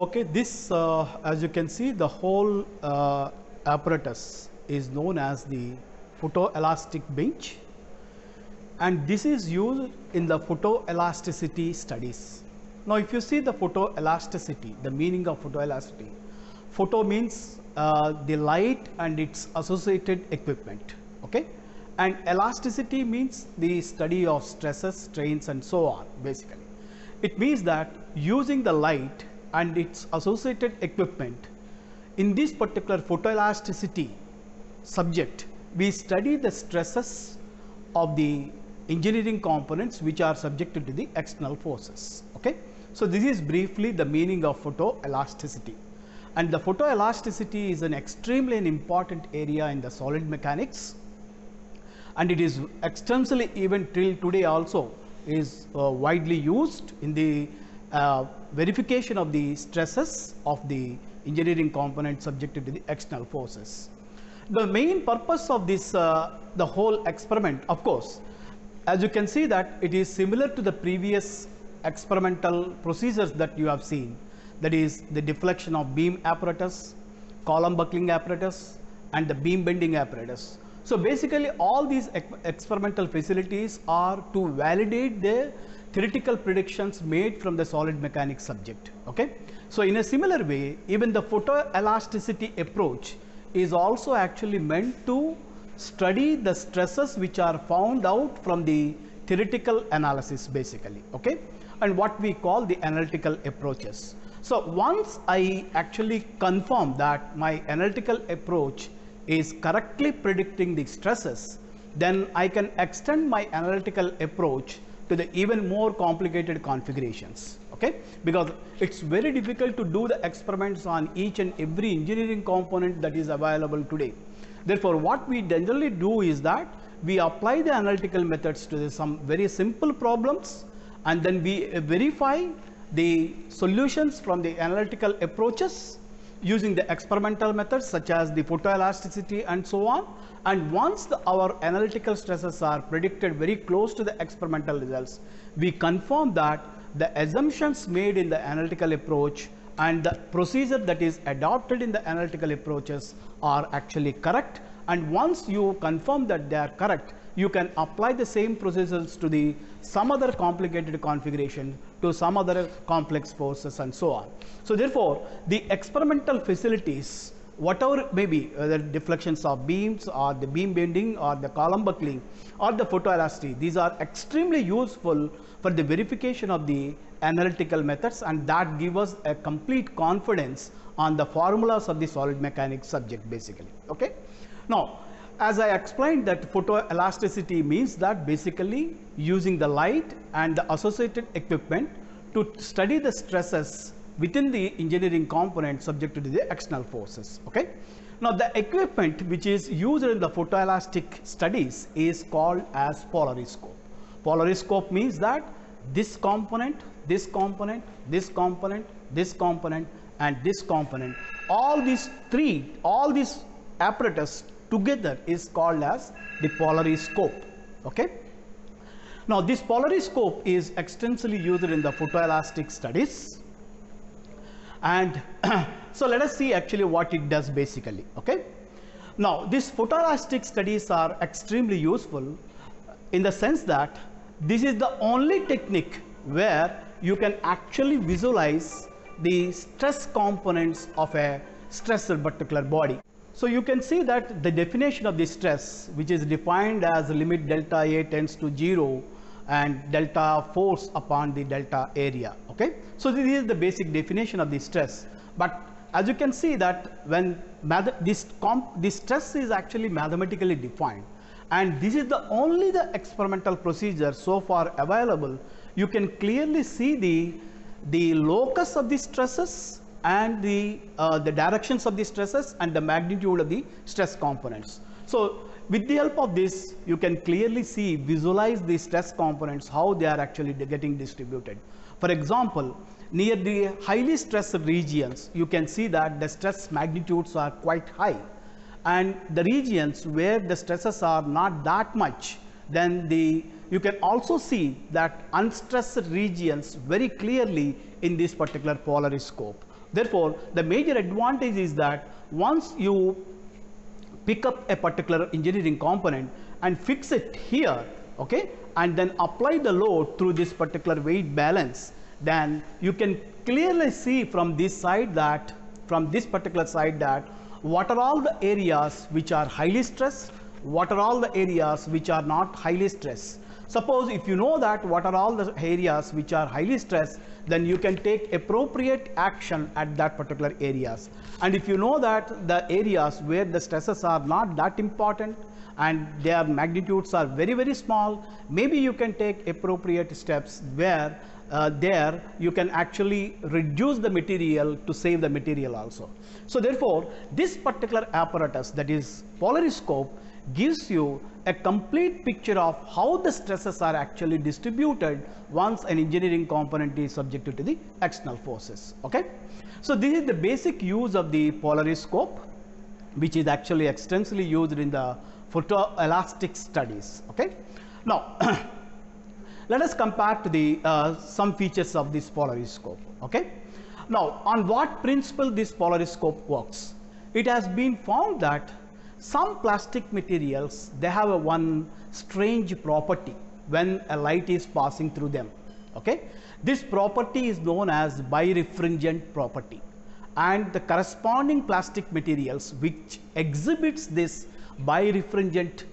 Okay, this as you can see, the whole apparatus is known as the photoelastic bench, and this is used in the photoelasticity studies. Now, if you see the photoelasticity, the meaning of photoelasticity, photo means the light and its associated equipment, okay, and elasticity means the study of stresses, strains, and so on. Basically, it means that using the light and its associated equipment in this particular photoelasticity subject, we study the stresses of the engineering components which are subjected to the external forces. Okay, so this is briefly the meaning of photoelasticity, and the photoelasticity is an extremely important area in the solid mechanics, and it is extensively, even till today also, is widely used in the verification of the stresses of the engineering component subjected to the external forces. The main purpose of this, the whole experiment, of course, as you can see that it is similar to the previous experimental procedures that you have seen, that is the deflection of beam apparatus, column buckling apparatus, and the beam bending apparatus. So basically all these experimental facilities are to validate the theoretical predictions made from the solid mechanics subject. Okay, so in a similar way, even the photoelasticity approach is also actually meant to study the stresses which are found out from the theoretical analysis basically, okay, and what we call the analytical approaches. So once I actually confirm that my analytical approach is correctly predicting the stresses, then I can extend my analytical approach to the even more complicated configurations, okay, because it's very difficult to do the experiments on each and every engineering component that is available today. Therefore, what we generally do is that we apply the analytical methods to some very simple problems, and then we verify the solutions from the analytical approaches using the experimental methods such as the photoelasticity and so on. And once our analytical stresses are predicted very close to the experimental results, we confirm that the assumptions made in the analytical approach and the procedure that is adopted in the analytical approaches are actually correct. And once you confirm that they are correct, you can apply the same procedures to the some other complicated configuration, to some other complex forces, and so on. So therefore, the experimental facilities, whatever may be, the deflections of beams or the beam bending or the column buckling or the photoelasticity, these are extremely useful for the verification of the analytical methods, and that give us a complete confidence on the formulas of the solid mechanics subject basically. Okay, now as I explained that photoelasticity means that basically using the light and the associated equipment to study the stresses within the engineering component subjected to the external forces. Okay, now the equipment which is used in the photoelastic studies is called as polariscope. Polariscope means that this component, this component, this component, this component, and this component, all these apparatus together is called as the polariscope. Okay, now this polariscope is extensively used in the photoelastic studies, and so let us see actually what it does basically. Okay, now these photoelastic studies are extremely useful in the sense that this is the only technique where you can actually visualize the stress components of a stressed particular body. So you can see that the definition of the stress, which is defined as limit delta A tends to 0 and delta force upon the delta area. Okay, so this is the basic definition of the stress. But as you can see that when this stress is actually mathematically defined, and this is the only experimental procedure so far available, you can clearly see the locus of the stresses and the directions of the stresses and the magnitude of the stress components. So with the help of this, you can clearly visualize the stress components, how they are actually getting distributed. For example, near the highly stressed regions, you can see that the stress magnitudes are quite high, and the regions where the stresses are not that much, then you can also see that unstressed regions very clearly in this particular polariscope. Therefore, the major advantage is that once you pick up a particular engineering component and fix it here, okay, and then apply the load through this particular weight balance, then you can clearly see from this side that, from this particular side, that what are all the areas which are highly stressed, what are all the areas which are not highly stressed. Suppose if you know that what are all the areas which are highly stressed, then you can take appropriate action at that particular areas. And if you know that the areas where the stresses are not that important and their magnitudes are very, very small, maybe you can take appropriate steps where there you can actually reduce the material to save the material also. So therefore, this particular apparatus, that is polariscope, gives you a complete picture of how the stresses are actually distributed once an engineering component is subjected to the external forces. Okay, so this is the basic use of the polariscope, which is actually extensively used in the photoelastic studies. Okay, now let us compare to the some features of this polariscope. Okay, now on what principle this polariscope works? It has been found that some plastic materials, they have a one strange property when a light is passing through them. Okay, this property is known as birefringent property, and the corresponding plastic materials which exhibits this birefringent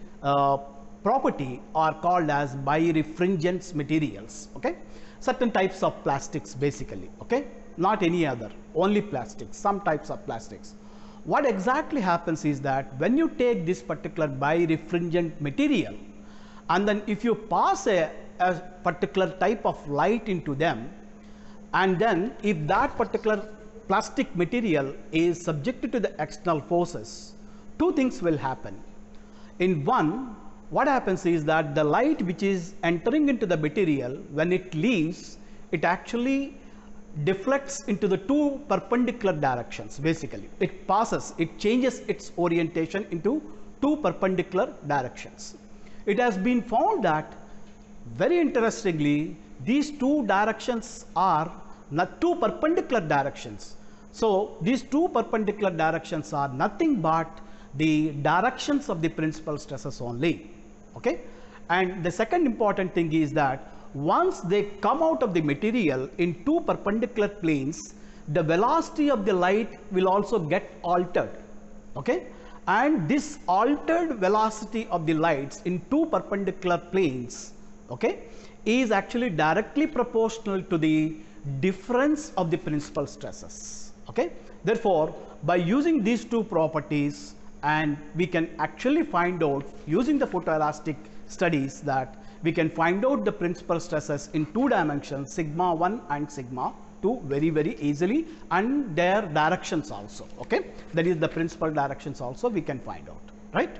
property are called as birefringent materials. Okay, certain types of plastics basically. Okay, not any other, only plastics, some types of plastics. What exactly happens is that when you take this particular birefringent material and then if you pass a particular type of light into them, and then if that particular plastic material is subjected to the external forces, two things will happen. In one, what happens is that the light which is entering into the material, when it leaves, it actually deflects into the two perpendicular directions. Basically, it passes, it changes its orientation into two perpendicular directions. It has been found that, very interestingly, these two directions are not two perpendicular directions. So these two perpendicular directions are nothing but the directions of the principal stresses only. Okay, and the second important thing is that once they come out of the material in two perpendicular planes, the velocity of the light will also get altered. Okay, and this altered velocity of the lights in two perpendicular planes, okay, is actually directly proportional to the difference of the principal stresses. Okay, therefore, by using these two properties, and we can actually find out using the photoelastic studies that we can find out the principal stresses in two dimensions, sigma 1 and sigma 2, very, very easily, and their directions also. Okay, that is the principal directions also we can find out, right?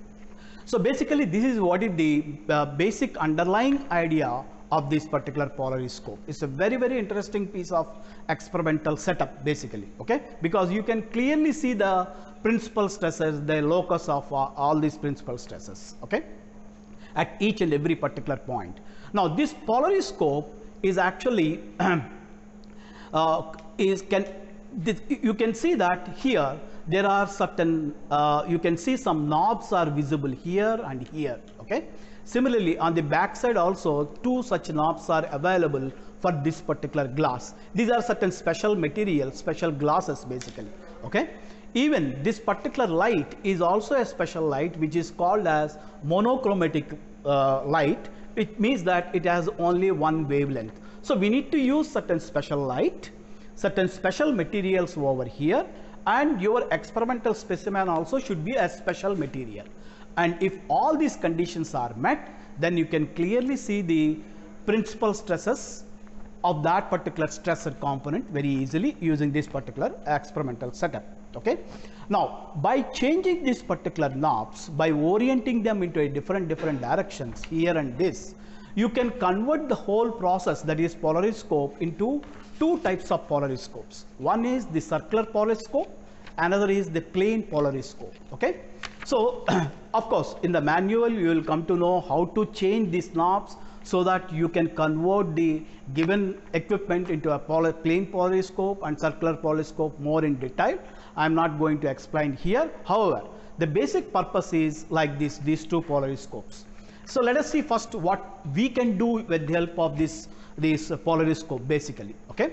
So basically, this is what is the basic underlying idea of this particular polariscope. It's a very, very interesting piece of experimental setup basically. Okay, because you can clearly see the principal stresses, the locus of all these principal stresses. Okay, at each and every particular point. Now this polariscope is actually you can see that here there are certain you can see some knobs are visible here and here. Okay, similarly on the back side also two such knobs are available for this particular glass. These are certain special materials, special glasses basically. Okay, even this particular light is also a special light which is called as monochromatic light. It means that it has only one wavelength. So we need to use certain special light, certain special materials over here, and your experimental specimen also should be a special material. And if all these conditions are met, then you can clearly see the principal stresses of that particular stressor component very easily using this particular experimental setup. Okay, now by changing these particular knobs, by orienting them into a different directions here and this, you can convert the whole process, that is polariscope, into two types of polariscopes. One is the circular polariscope, another is the plane polariscope. Okay, so of course in the manual you will come to know how to change these knobs, so that you can convert the given equipment into a plane polariscope and circular polariscope more in detail. I am not going to explain here. However, the basic purpose is like this, these two polariscopes. So let us see first what we can do with the help of this polariscope basically. Okay.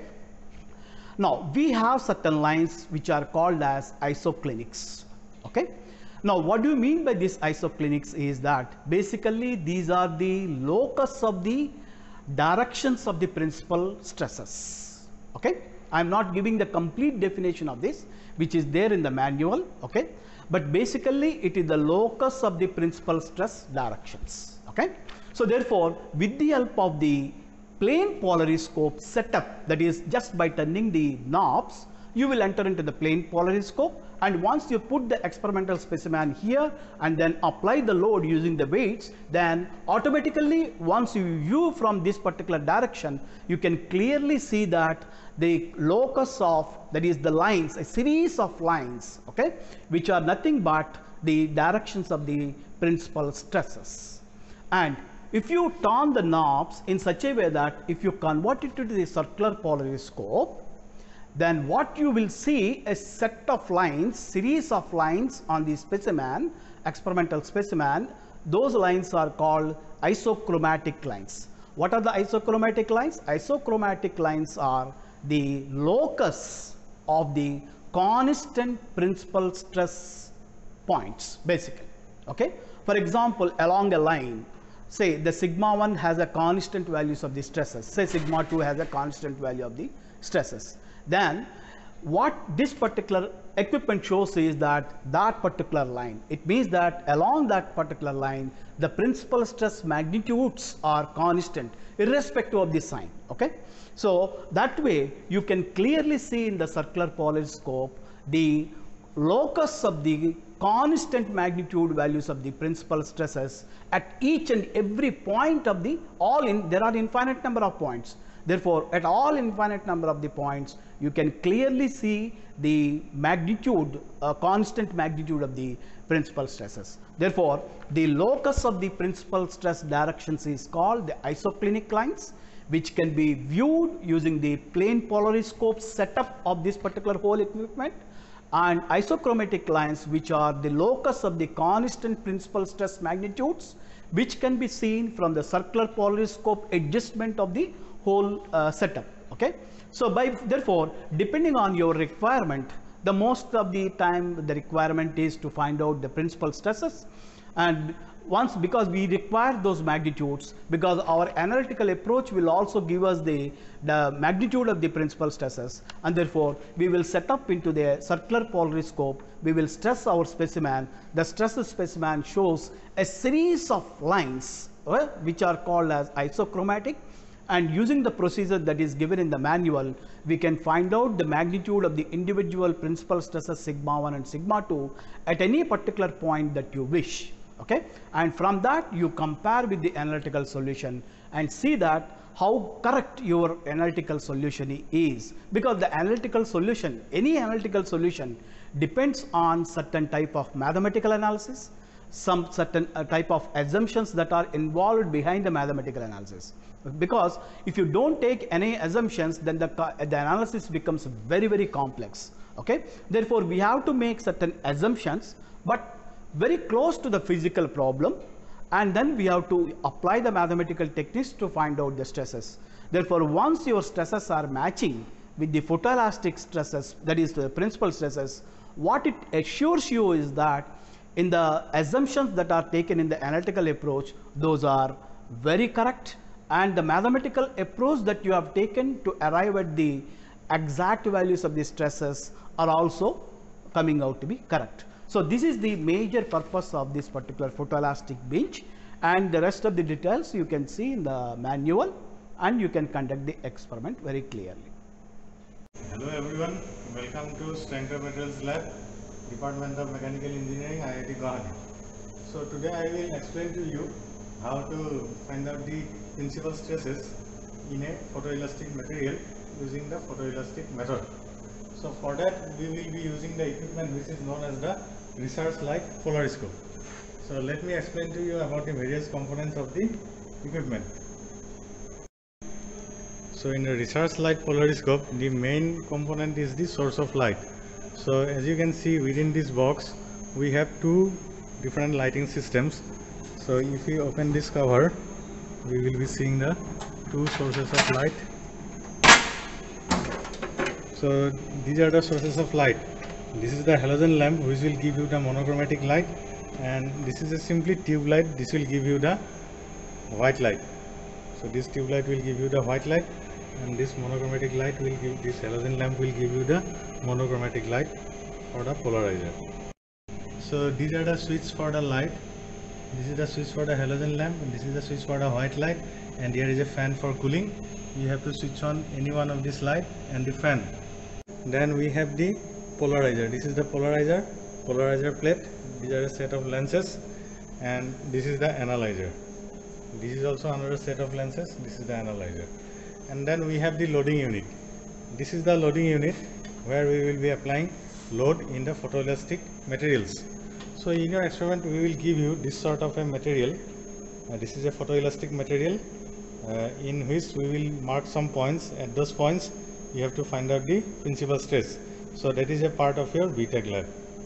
Now we have certain lines which are called as isoclinics. Okay. Now what do you mean by this isoclinics is that basically these are the locus of the directions of the principal stresses. Okay. I am not giving the complete definition of this, which is there in the manual. Okay. But basically it is the locus of the principal stress directions. Okay. So therefore with the help of the plane polariscope setup, that is just by turning the knobs, you will enter into the plane polariscope, and once you put the experimental specimen here and then apply the load using the weights, then automatically once you view from this particular direction, you can clearly see that the locus of, that is the lines, a series of lines, okay, which are nothing but the directions of the principal stresses. And if you turn the knobs in such a way that if you convert it to the circular polariscope, then what you will see a set of lines, series of lines on the specimen, experimental specimen. Those lines are called isochromatic lines. What are the isochromatic lines? Isochromatic lines are the locus of the constant principal stress points basically. Okay. For example, along a line, say the sigma 1 has a constant values of the stresses, say sigma 2 has a constant value of the stresses. Then what this particular equipment shows is that that particular line, it means that along that particular line the principal stress magnitudes are constant irrespective of the sign. Okay. So that way you can clearly see in the circular polariscope the locus of the constant magnitude values of the principal stresses at each and every point of the there are infinite number of points. Therefore, at all infinite number of the points, you can clearly see the magnitude, constant magnitude of the principal stresses. Therefore, the locus of the principal stress directions is called the isoclinic lines, which can be viewed using the plane polariscope setup of this particular whole equipment, and isochromatic lines, which are the locus of the constant principal stress magnitudes, which can be seen from the circular polariscope adjustment of the whole setup. Okay. So therefore depending on your requirement, the most of the time the requirement is to find out the principal stresses, and once, because we require those magnitudes, because our analytical approach will also give us the magnitude of the principal stresses, and therefore we will set up into the circular polariscope, we will stress our specimen. The stress specimen shows a series of lines which are called as isochromatic, and using the procedure that is given in the manual, we can find out the magnitude of the individual principal stresses sigma 1 and sigma 2 at any particular point that you wish. Okay. And from that you compare with the analytical solution and see that how correct your analytical solution is, because the analytical solution, any analytical solution depends on certain type of mathematical analysis, some certain type of assumptions that are involved behind the mathematical analysis. Because if you don't take any assumptions, then the analysis becomes very, very complex. Okay. Therefore, we have to make certain assumptions, but very close to the physical problem, and then we have to apply the mathematical techniques to find out the stresses. Therefore, once your stresses are matching with the photoelastic stresses, that is the principal stresses, what it assures you is that in the assumptions that are taken in the analytical approach, those are very correct, and the mathematical approach that you have taken to arrive at the exact values of the stresses are also coming out to be correct. So this is the major purpose of this particular photoelastic bench, and the rest of the details you can see in the manual, and you can conduct the experiment very clearly. Hello everyone, welcome to Strength of Materials Lab, Department of Mechanical Engineering, IIT Guwahati. So today I will explain to you how to find out the principal stresses in a photoelastic material using the photoelastic method. So for that we will be using the equipment which is known as the research-like polariscope. So let me explain to you about the various components of the equipment. So in a research light polariscope, the main component is the source of light. So as you can see within this box, we have two different lighting systems. So if we open this cover, we will be seeing the two sources of light. So these are the sources of light. This is the halogen lamp, which will give you the monochromatic light, and this is a simply tube light. This will give you the white light. So this tube light will give you the white light, and this monochromatic light will give, this halogen lamp will give you the monochromatic light for the polarizer. So these are the switches for the light. This is the switch for the halogen lamp, and this is the switch for the white light, and here is a fan for cooling. You have to switch on any one of this light and the fan. Then we have the polarizer. This is the polarizer plate. These are a set of lenses, and this is the analyzer. This is also another set of lenses. This is the analyzer. And then we have the loading unit. This is the loading unit where we will be applying load in the photoelastic materials. So in your experiment we will give you this sort of a material. This is a photoelastic material in which we will mark some points. At those points you have to find out the principal stress. So that is a part of your BTech lab.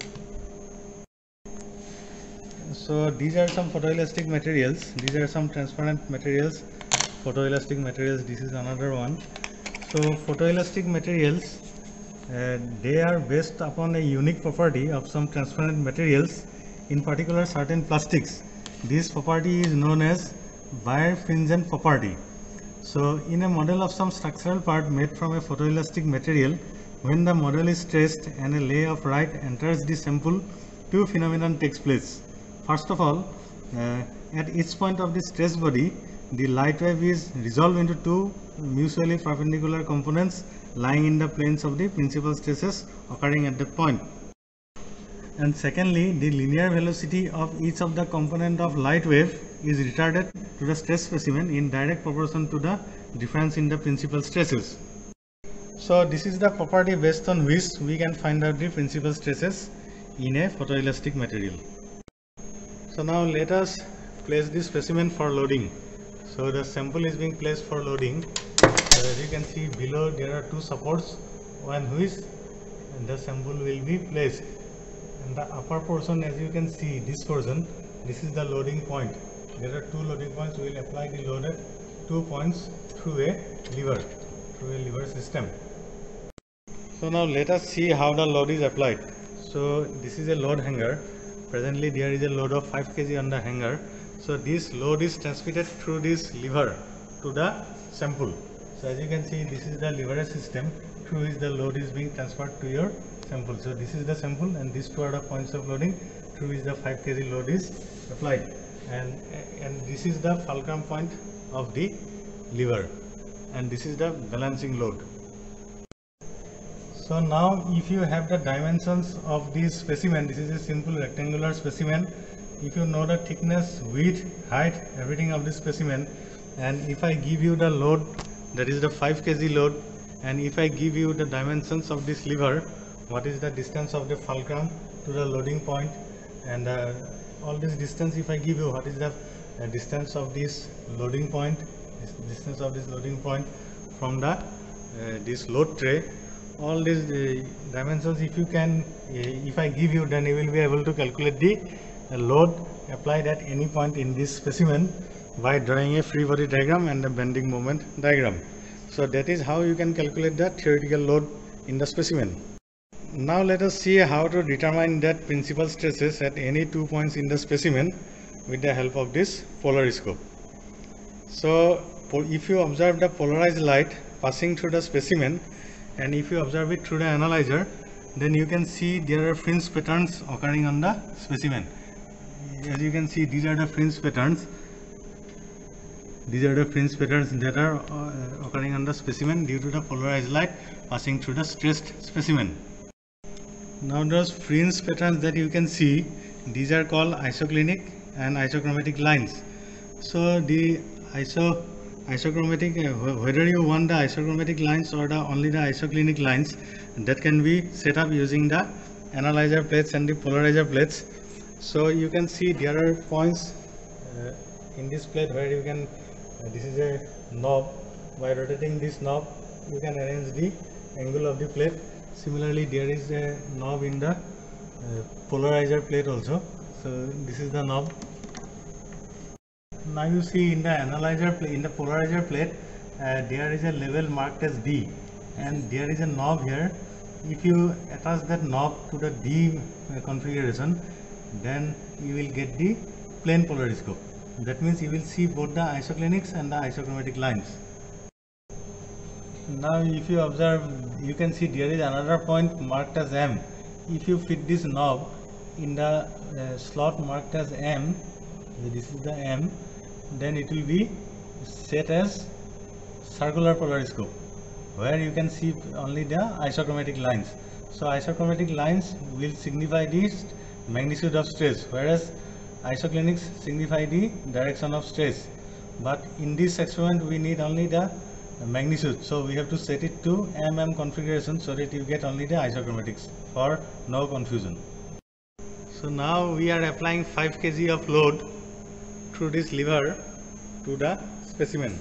So these are some photoelastic materials. These are some transparent materials, photoelastic materials. This is another one. So photoelastic materials, they are based upon a unique property of some transparent materials, in particular certain plastics. This property is known as birefringent property. So in a model of some structural part made from a photoelastic material, when the model is stressed and a ray of light enters the sample, two phenomena takes place. First of all, at each point of the stress body, the light wave is resolved into two mutually perpendicular components lying in the planes of the principal stresses occurring at that point. And secondly, the linear velocity of each of the component of light wave is retarded to the stress specimen in direct proportion to the difference in the principal stresses. So this is the property based on which we can find out the principal stresses in a photoelastic material. So now let us place this specimen for loading. So the sample is being placed for loading. As you can see below, there are two supports on which the sample will be placed. And the upper portion, as you can see, this portion, this is the loading point. There are two loading points. We will apply the load at 2 points through a lever system. So now let us see how the load is applied. So this is a load hanger. Presently there is a load of 5 kg on the hanger. So this load is transmitted through this lever to the sample. So as you can see, this is the leverage system through which the load is being transferred to your sample. So this is the sample, and these two are the points of loading through which the 5 kg load is applied. And this is the fulcrum point of the lever, and this is the balancing load. So now if you have the dimensions of this specimen, this is a simple rectangular specimen. If you know the thickness, width, height, everything of this specimen, and if I give you the load, that is the 5 kg load, and if I give you the dimensions of this lever, what is the distance of the fulcrum to the loading point, and all this distance if I give you, what is the distance of this loading point, distance of this loading point from the this load tray, all these dimensions if I give you, then you will be able to calculate the load applied at any point in this specimen by drawing a free body diagram and a bending moment diagram. So that is how you can calculate the theoretical load in the specimen. Now let us see how to determine that principal stresses at any 2 points in the specimen with the help of this polariscope. So if you observe the polarized light passing through the specimen, and if you observe it through the analyzer, then you can see there are fringe patterns occurring on the specimen. As you can see, these are the fringe patterns. These are the fringe patterns that are occurring on the specimen due to the polarized light passing through the stressed specimen. Now those fringe patterns that you can see, these are called isoclinic and isochromatic lines. So the isochromatic, whether you want the isochromatic lines or only the isoclinic lines, that can be set up using the analyzer plates and the polarizer plates. So you can see there are points in this plate where you can, this is a knob, by rotating this knob you can arrange the angle of the plate. Similarly, there is a knob in the polarizer plate also. So this is the knob. Now you see in the analyzer plate, in the polarizer plate, there is a level marked as D, and there is a knob here. If you attach that knob to the D configuration, then you will get the plane polariscope. That means you will see both the isoclinics and the isochromatic lines. Now if you observe, you can see there is another point marked as M. If you fit this knob in the slot marked as M, this is the M, then it will be set as circular polariscope, where you can see only the isochromatic lines. So isochromatic lines will signify the magnitude of stress, whereas isoclinics signify the direction of stress. But in this experiment we need only the magnitude, so we have to set it to MM configuration so that you get only the isochromatics for no confusion. So now we are applying 5 kg of load through this lever to the specimen.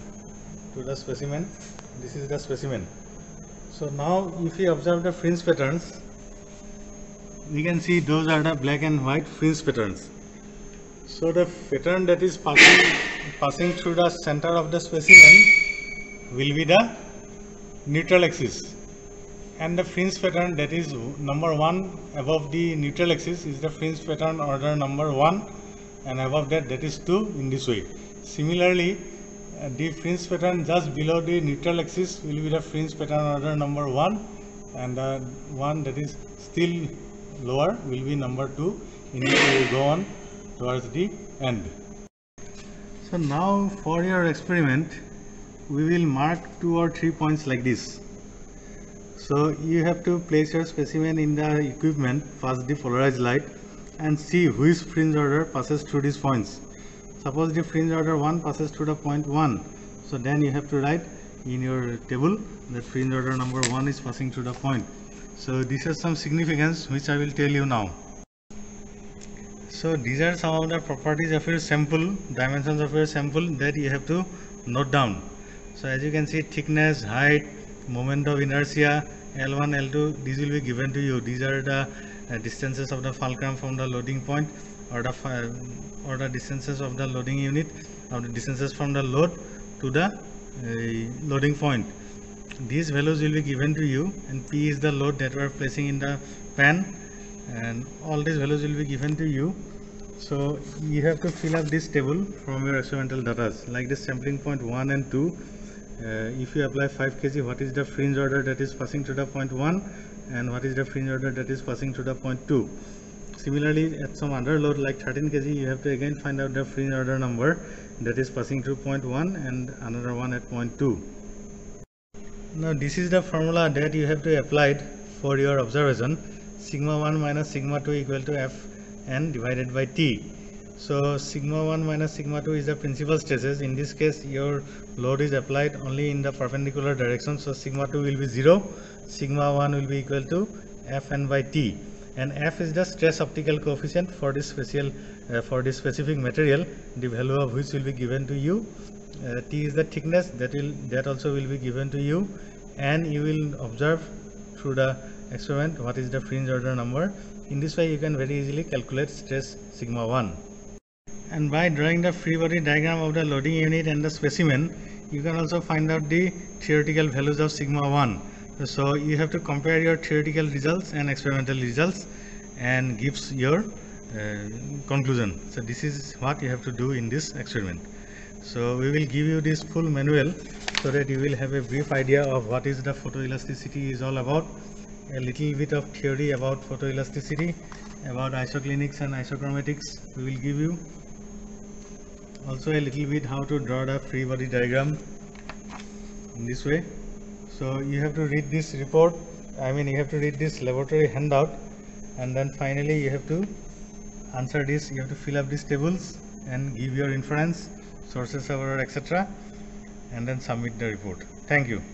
This is the specimen. So now if you observe the fringe patterns, we can see those are the black and white fringe patterns. So the pattern that is passing through the center of the specimen will be the neutral axis, and the fringe pattern that is number 1 above the neutral axis is the fringe pattern order number 1, and above that is 2 in this way. Similarly, the fringe pattern just below the neutral axis will be the fringe pattern order number 1, and the one that is still lower will be number 2. In which we will go on towards the end. So now for your experiment, we will mark 2 or 3 points like this. So you have to place your specimen in the equipment, pass the polarized light, and see which fringe order passes through these points. Suppose the fringe order 1 passes through the point 1, so then you have to write in your table that fringe order number 1 is passing through the point. So this has some significance which I will tell you now. So these are some of the properties of your sample, dimensions of your sample that you have to note down. So as you can see, thickness, height, moment of inertia, L1, L2, these will be given to you. These are the distances of the fulcrum from the loading point, or the distances of the loading unit, or the distances from the load to the loading point. These values will be given to you, and P is the load that we are placing in the pan, and all these values will be given to you. So you have to fill up this table from your experimental data, like this sampling point 1 and 2. If you apply 5 kg, what is the fringe order that is passing to the point 1, and what is the fringe order that is passing to the point 2. Similarly, at some other load like 13 kg, you have to again find out the fringe order number that is passing through point 1 and another one at point 2. Now this is the formula that you have to apply for your observation. Sigma 1 minus sigma 2 equal to Fn divided by T. So sigma 1 minus sigma 2 is the principal stresses. In this case, your load is applied only in the perpendicular direction, so sigma 2 will be 0, sigma 1 will be equal to Fn by T, and F is the stress optical coefficient for this specific material, the value of which will be given to you. T is the thickness, that also will be given to you, and you will observe through the experiment what is the fringe order number. In this way you can very easily calculate stress sigma 1. And by drawing the free body diagram of the loading unit and the specimen, you can also find out the theoretical values of sigma 1. So you have to compare your theoretical results and experimental results and gives your conclusion. So this is what you have to do in this experiment. So we will give you this full manual so that you will have a brief idea of what is the photoelasticity is all about, a little bit of theory about photoelasticity, about isoclinics and isochromatics we will give you, also a little bit how to draw the free body diagram in this way. So you have to read this report, you have to read this laboratory handout, and then finally you have to answer this, you have to fill up these tables and give your inference, sources of error, etc., and then submit the report. Thank you.